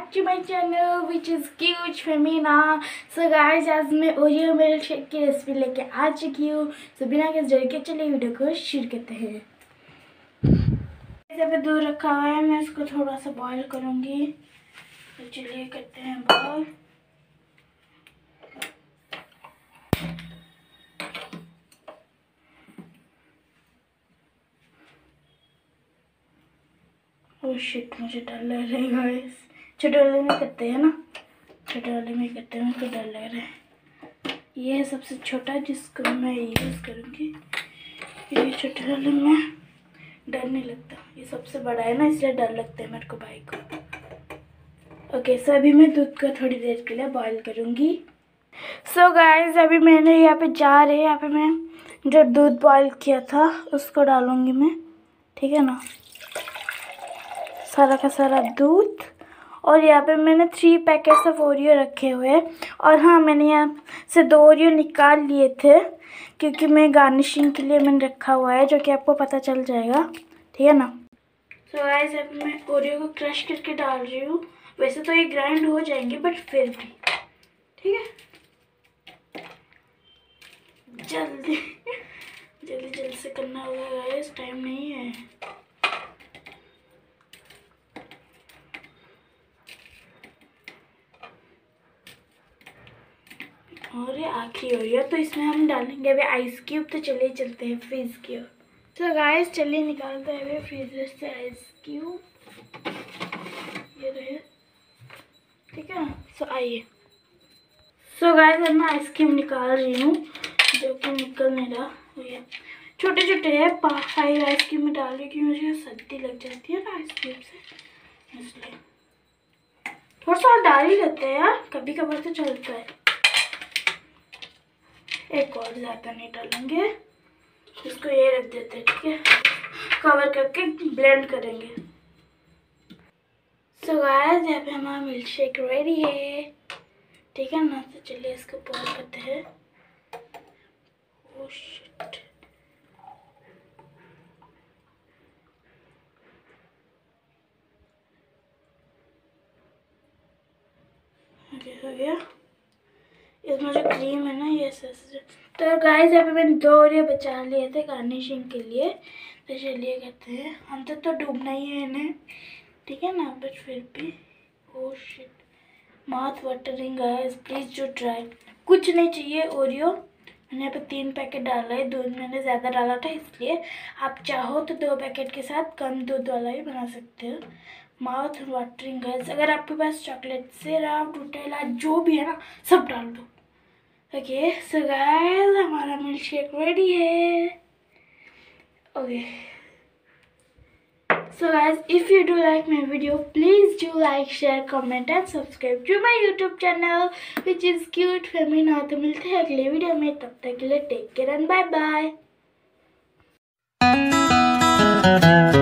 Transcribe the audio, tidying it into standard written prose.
Back to my channel which is cute Femina. So guys, आज मैं Oreo milkshake की recipe लेके आ चुकी हूँ। सो बिना किसी देर के चलिए वीडियो को शुरू करते हैं। यहाँ पे दूध रखा हुआ है, मैं इसको थोड़ा सा बॉईल करूँगी। तो चलिए करते हैं बॉईल। ओह शिट, मुझे डर लग रहा है गाइस। छोटे वाले में करते हैं ना, छोटे वाले में करते हैं, मुझे डर लग रहा है। ये है सबसे छोटा जिसको मैं यूज़ करूँगी। ये छोटे वाले में डर नहीं लगता, ये सबसे बड़ा है ना, इसलिए डर लगता है मेरे को भाई को। ओके, सो अभी मैं दूध को थोड़ी देर के लिए बॉईल करूँगी। सो गाइस, अभी मैंने यहाँ पे जार है, यहाँ पे मैं जो दूध बॉईल किया था उसको डालूँगी मैं, ठीक है ना, सारा का सारा दूध। और यहाँ पे मैंने 3 पैकेट्स ऑफ ओरियो रखे हुए हैं। और हाँ, मैंने यहाँ से 2 ओरियो निकाल लिए थे क्योंकि मैं गार्निशिंग के लिए मैंने रखा हुआ है, जो कि आपको पता चल जाएगा, ठीक है ना। सो गाइस, अब मैं ओरियो को क्रश करके डाल रही हूँ। वैसे तो ये ग्राइंड हो जाएंगे बट फिर भी ठीक है। जल्दी जल्दी जल्दी से करना होगा गाइस, टाइम नहीं है। और ये आखिरी हो गया, तो इसमें हम डालेंगे अभी आइस क्यूब। तो चलिए चलते हैं फ्रीज की ओर। तो गाइस चलिए निकालते हैं अभी फ्रीजर से आइस क्यूब। ये रहे, ठीक है ना। सो आइए। सो गाइस, अब मैं आइस क्यूब निकाल रही हूँ, जो कि निकल नहीं रहा। ये छोटे छोटे है, 5 आइस क्यूब में डाल रही हूँ क्योंकि मुझे सर्दी लग जाती है ना आइस क्यूब से, इसलिए थोड़ा सा और डाल ही लेते हैं यार, कभी कभार तो चलता है। एक और ज़्यादा नहीं डालेंगे, इसको ये रख देते हैं, ठीक है। कवर करके ब्लेंड करेंगे। सो गाइस, यहाँ पे हमारा मिल्क शेक रेडी है, ठीक है ना। तो चलिए इसको बॉईल करते हैं। ओह शिट, हो गया। इसमें जो क्रीम है ना, ये ऐसे। तो गाइस, यहाँ पे मैंने 2 ओरियो बचा लिए थे गार्निशिंग के लिए। तो चलिए करते हैं, हम तो डूबना ही है इन्हें, ठीक है ना, बट फिर भी। Oh shit, mouth watering guys, please do try. कुछ नहीं चाहिए ओरियो। मैंने यहाँ पे 3 पैकेट डाला है, दूध मैंने ज़्यादा डाला था इसलिए। आप चाहो तो 2 पैकेट के साथ कम दूध वाला भी बना सकते हो। Mouth watering guys. अगर आपके पास चॉकलेट सिरप, नूटेला जो भी है ना, सब डाल दो। ओके, सो गाइस, हमारा मिल्क शेक रेडी है। Okay, so guys, if you do like my video, please do like, share, comment and subscribe to my YouTube channel which is cute femina। तो मिलते हैं अगले वीडियो में, तब तक के लिए take care and bye bye.